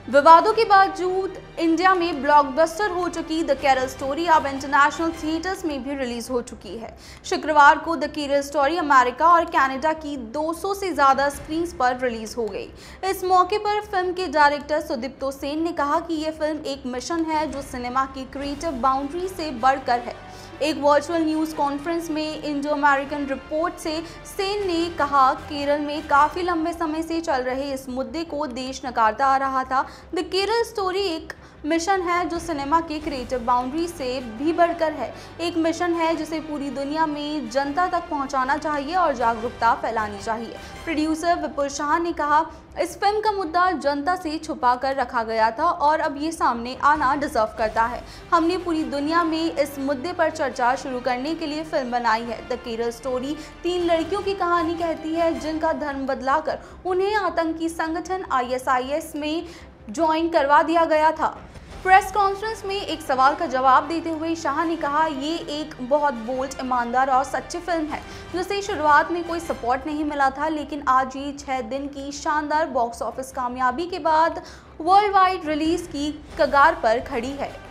विवादों के बावजूद इंडिया में ब्लॉकबस्टर हो चुकी द केरल स्टोरी अब इंटरनेशनल थिएटर्स में भी रिलीज हो चुकी है। शुक्रवार को द केरल स्टोरी अमेरिका और कनाडा की 200 से ज्यादा स्क्रीन पर रिलीज हो गई। इस मौके पर फिल्म के डायरेक्टर सुदीप्तो सेन ने कहा कि यह फिल्म एक मिशन है जो सिनेमा की क्रिएटिव बाउंड्री से बढ़कर है। एक वर्चुअल न्यूज़ कॉन्फ्रेंस में इंडो अमेरिकन रिपोर्ट से सेन ने कहा, केरल में काफ़ी लंबे समय से चल रहे इस मुद्दे को देश नकारता आ रहा था। द केरल स्टोरी एक मिशन है जो सिनेमा की क्रिएटिव बाउंड्री से भी बढ़कर है। एक मिशन है जिसे पूरी दुनिया में जनता तक पहुंचाना चाहिए और जागरूकता फैलानी चाहिए। प्रोड्यूसर विपुल शाह ने कहा, इस फिल्म का मुद्दा जनता से छुपा कर रखा गया था और अब ये सामने आना डिजर्व करता है। हमने पूरी दुनिया में इस मुद्दे पर चर्चा शुरू करने के लिए फिल्म बनाई है। द केरल स्टोरी 3 लड़कियों की कहानी कहती है जिनका धर्म बदलाकर उन्हें आतंकी संगठन ISIS में ज्वाइन करवा दिया गया था। प्रेस कॉन्फ्रेंस में एक सवाल का जवाब देते हुए शाह ने कहा, ये एक बहुत बोल्ड, ईमानदार और सच्ची फिल्म है जिसे शुरुआत में कोई सपोर्ट नहीं मिला था, लेकिन आज ये 6 दिन की शानदार बॉक्स ऑफिस कामयाबी के बाद वर्ल्ड वाइड रिलीज की कगार पर खड़ी है।